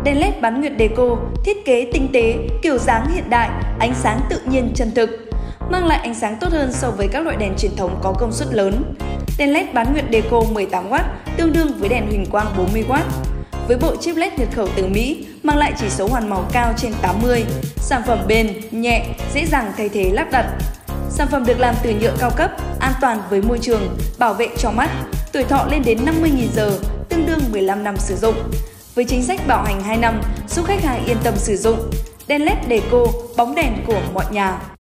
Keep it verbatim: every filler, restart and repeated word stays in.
Đèn led bán nguyệt Deco, thiết kế tinh tế, kiểu dáng hiện đại, ánh sáng tự nhiên chân thực, mang lại ánh sáng tốt hơn so với các loại đèn truyền thống có công suất lớn. Đèn led bán nguyệt Deco mười tám oát tương đương với đèn huỳnh quang bốn mươi oát. Với bộ chip led nhập khẩu từ Mỹ, mang lại chỉ số hoàn màu cao trên tám mươi, sản phẩm bền, nhẹ, dễ dàng thay thế lắp đặt. Sản phẩm được làm từ nhựa cao cấp, an toàn với môi trường, bảo vệ cho mắt, tuổi thọ lên đến năm mươi nghìn giờ, tương đương mười lăm năm sử dụng. Với chính sách bảo hành hai năm, giúp khách hàng yên tâm sử dụng. Đèn led Deco, bóng đèn của mọi nhà.